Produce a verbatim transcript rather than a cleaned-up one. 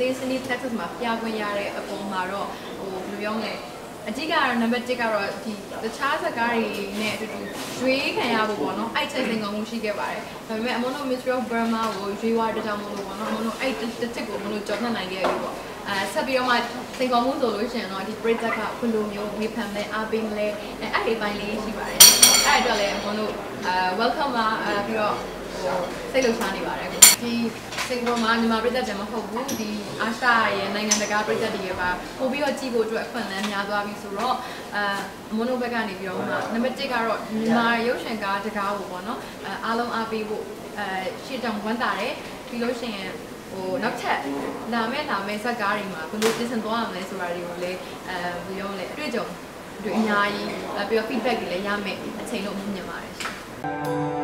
Sydney Texas မှာပြခွင့်ရတဲ့အပေါ်မှာတော့ဟိုဘယ်လိုပြောမလဲအကြီးကတော့နံပါတ်oneကတော့ဒီတခြားစကားတွေနဲ့အတူတူရွေးခံရဖို့ပေါ့နော်အဲ့ချက်စင်ကောင်းမှုရှိခဲ့ပါတယ်ဒါပေမဲ့အမတို့ Mystery of Burma ကိုရွေးဝါတကြောင်မလို့ပေါ့နော်အမတို့အဲ့တစ်ချက်ကိုအမတို့ကြော်နှံ့နိုင်ခဲ့ပြီပေါ့အဲဆက်ပြီးတော့မှစင်ကောင်းမှုဆိုလို့ရှိရင်တော့ဒီ project ကဘယ်လိုမျိုးဝေဖန်လဲအားပေးမလဲအဲ့အဲ့ဒီပိုင်းလေးရှိပါတယ်အဲ့အတွက်လည်းအမတို့အဲ welcome ပါအဲပြီးတော့ဟိုစိတ်လှုပ်ရှားနေပါတယ်ဒီစင်ကာပူမှာညီမပြည်သက်တယ်မဟုတ်ဘူးဒီအာရှရဲ့နိုင်ငံတကာပြည်သက်တွေပါပို့ပြီးတော့ကြည့်ဖို့အတွက်အခွင့်အလမ်းများသွားပြီဆိုတော့အဲအမွန်တို့ဘက်ကနေပြီးတော့မှနံပါတ်oneကတော့ညီမရုပ်ရှင်ကားတကားကိုပေါ့နော်အဲအားလုံးအားပေးဖို့အဲရှေ့တောင်ဝမ်းတာတယ်ပြီးလို့ရှိရင်ဟိုနောက်ထပ်လာမဲ့လာမဲ့ဇက်ကားတွေမှာဘယ်လိုပြင်ဆင်သွားရမလဲဆိုတာတွေကိုလည်းအဲဘယ်လိုလဲအတွေ့အကြုံတွေအများကြီးပြီးတော့ feedback တွေလည်းရမယ်အချိန်လို့မြင်ပါတယ်ရှင်